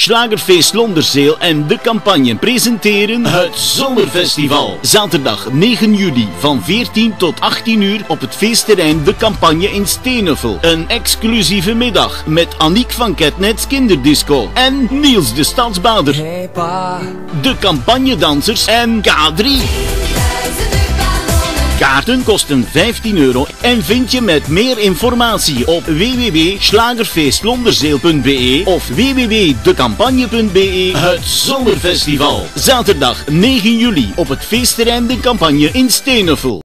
Schlagerfeest Londerzeel en De Campagne presenteren het Zomerfestival. Zaterdag 9 juli van 14 tot 18 uur op het feestterrein De Campagne in Steenuffel. Een exclusieve middag met Aniek van Ketnets Kinderdisco en Niels de Stadsbader. Hey pa. De Campagnedansers en K3. Kaarten kosten €15 en vind je met meer informatie op www.schlagerfeestlonderzeel.be of www.decampagne.be. Het Zomerfestival. Zaterdag 9 juli op het feestterrein De Campagne in Steenuffel.